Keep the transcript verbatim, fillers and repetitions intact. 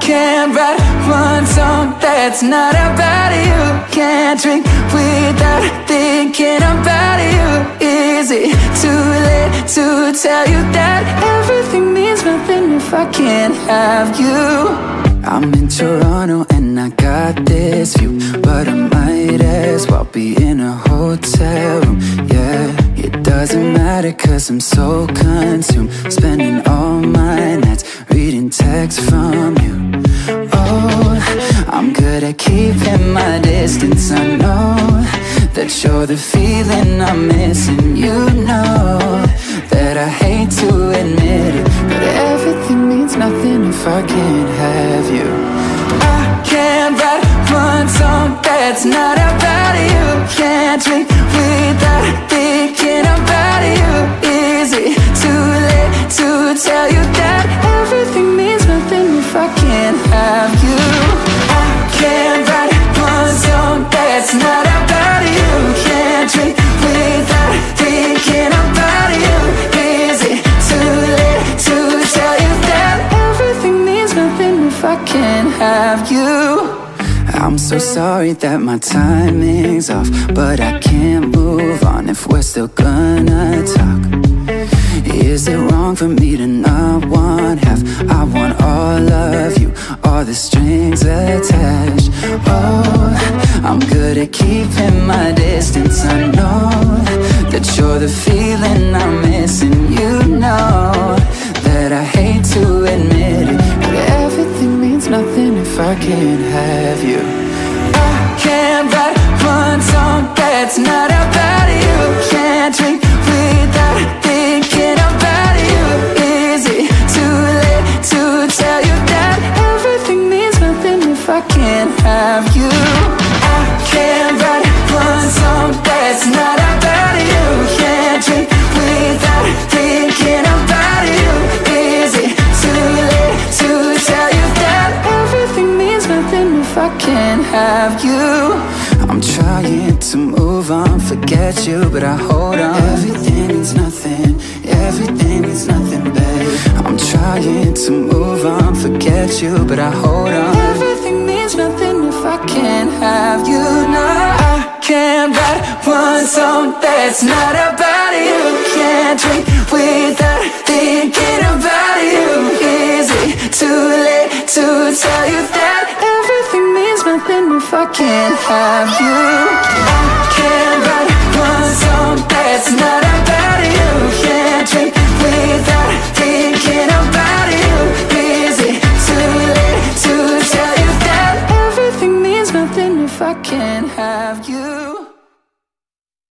can't write one song that's not about you. Can't drink without thinking about you. Is it too late to tell you that everything means nothing if I can't have you? I'm in Toronto and I got this view, but I might as well be in a hotel room, yeah. It doesn't matter cause I'm so consumed, spending all my nights reading texts from you. Oh, I'm good at keeping my distance. I know that you're the feeling I'm missing. You know that I hate to admit it, but everything means nothing if I can't have you. I can't write one song that's not about you. Can't drink without thinking about you. Is it too late to tell you that everything means nothing if I can't have you? I can't write one song that's not about you. Can't drink without thinking about you. Is it too late to tell you that everything means nothing if I can't have you? I'm so sorry that my timing's off, but I can't move on if we're still gonna talk. Is it wrong for me to not want half? I want all of you, all the strings attached. Oh, I'm good at keeping my distance. I know that you're the feeling I'm missing. You know that I hate to admit it, but everything means nothing if I can't have you. I can't write one song that's not about you. Can't drink without thinking about you. Is it too late to tell you that everything means nothing if I can't have you? I can't write one song that's not about you. Can't drink without thinking about you. Is it too late to tell you that everything means nothing if I can't have you? I'm trying to move on, forget you, but I hold on. Everything means nothing, everything means nothing, babe. I'm trying to move on, forget you, but I hold on. Everything means nothing if I can't have you. No, I can't write one song that's not about you. Can't drink without thinking about you. Is it too late to tell you that everything means nothing if I can't have you? I can't write one song that's not about you. Can't drink without thinking about you. Is it too late to tell you that everything means nothing if I can't have you?